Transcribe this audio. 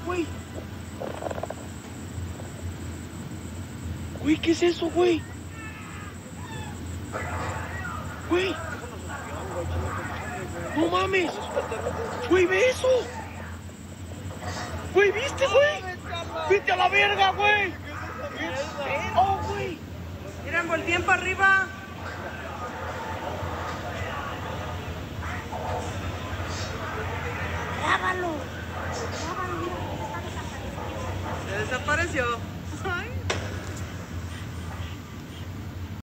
güey. Güey, ¿qué es eso, güey? Güey. No mames. Güey, ve eso. Güey, ¿viste, güey? ¡Viste a la verga, güey! ¡Oh, güey! Miren, volteen para arriba. Grábalo. Se desapareció.